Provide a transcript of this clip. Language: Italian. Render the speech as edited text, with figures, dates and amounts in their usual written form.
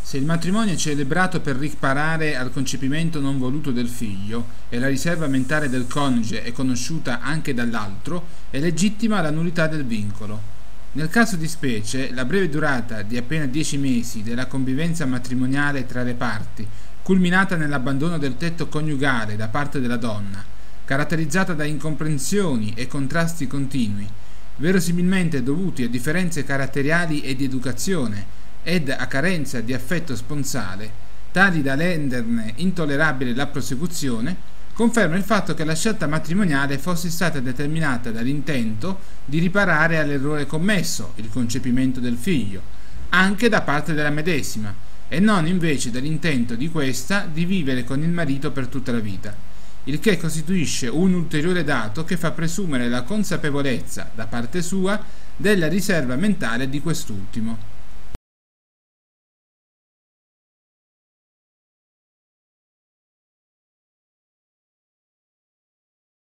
Se il matrimonio è celebrato per riparare al concepimento non voluto del figlio e la riserva mentale del coniuge è conosciuta anche dall'altro, è legittima la nullità del vincolo. Nel caso di specie, la breve durata di appena 10 mesi della convivenza matrimoniale tra le parti, culminata nell'abbandono del tetto coniugale da parte della donna, caratterizzata da incomprensioni e contrasti continui, verosimilmente dovuti a differenze caratteriali e di educazione, ed a carenza di affetto sponsale, tali da renderne intollerabile la prosecuzione, conferma il fatto che la scelta matrimoniale fosse stata determinata dall'intento di riparare all'errore commesso, il concepimento del figlio, anche da parte della medesima, e non invece dall'intento di questa di vivere con il marito per tutta la vita, il che costituisce un ulteriore dato che fa presumere la consapevolezza, da parte sua, della riserva mentale di quest'ultimo.